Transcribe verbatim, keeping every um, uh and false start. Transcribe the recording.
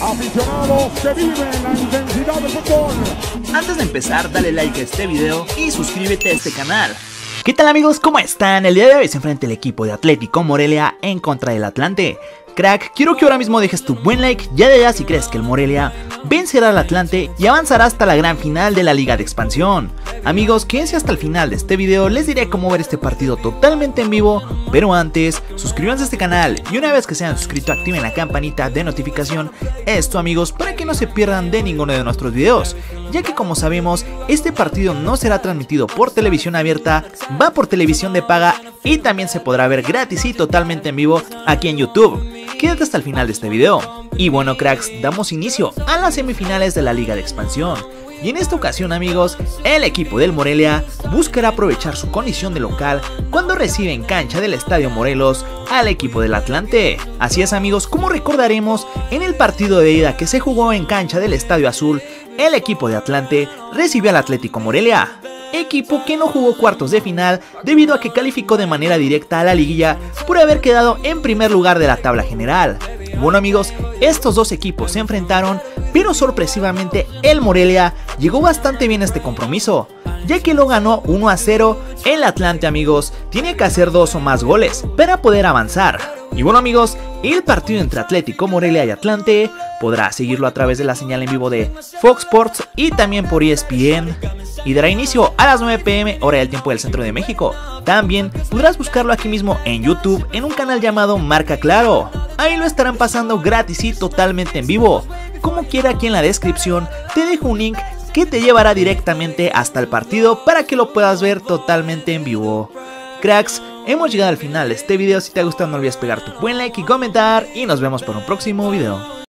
Aficionados que viven la intensidad del fútbol. Antes de empezar, dale like a este video y suscríbete a este canal. ¿Qué tal amigos? ¿Cómo están? El día de hoy se enfrenta el equipo de Atlético Morelia en contra del Atlante. Crack, quiero que ahora mismo dejes tu buen like ya de allá si crees que el Morelia vencerá al Atlante y avanzará hasta la gran final de la Liga de Expansión. Amigos, quédense hasta el final de este video, les diré cómo ver este partido totalmente en vivo, pero antes, suscríbanse a este canal y una vez que se hayan suscrito activen la campanita de notificación, esto amigos, para que no se pierdan de ninguno de nuestros videos, ya que como sabemos, este partido no será transmitido por televisión abierta, va por televisión de paga y también se podrá ver gratis y totalmente en vivo aquí en YouTube. Quédate hasta el final de este video. Y bueno cracks, damos inicio a las semifinales de la Liga de Expansión. Y en esta ocasión amigos, el equipo del Morelia buscará aprovechar su condición de local cuando recibe en cancha del Estadio Morelos al equipo del Atlante. Así es amigos, como recordaremos, en el partido de ida que se jugó en cancha del Estadio Azul, el equipo de Atlante recibió al Atlético Morelia, equipo que no jugó cuartos de final debido a que calificó de manera directa a la liguilla por haber quedado en primer lugar de la tabla general. Bueno amigos, estos dos equipos se enfrentaron, pero sorpresivamente el Morelia llegó bastante bien a este compromiso, ya que lo ganó uno a cero. El Atlante amigos tiene que hacer dos o más goles para poder avanzar. Y bueno amigos, el partido entre Atlético Morelia y Atlante podrá seguirlo a través de la señal en vivo de Fox Sports y también por E S P N, y dará inicio a las nueve p m hora del tiempo del centro de México. También podrás buscarlo aquí mismo en YouTube en un canal llamado Marca Claro. Ahí lo estarán pasando gratis y totalmente en vivo. Como quiera, aquí en la descripción te dejo un link que te llevará directamente hasta el partido para que lo puedas ver totalmente en vivo. Cracks, hemos llegado al final de este video. Si te ha gustado no olvides pegar tu buen like y comentar, y nos vemos por un próximo video.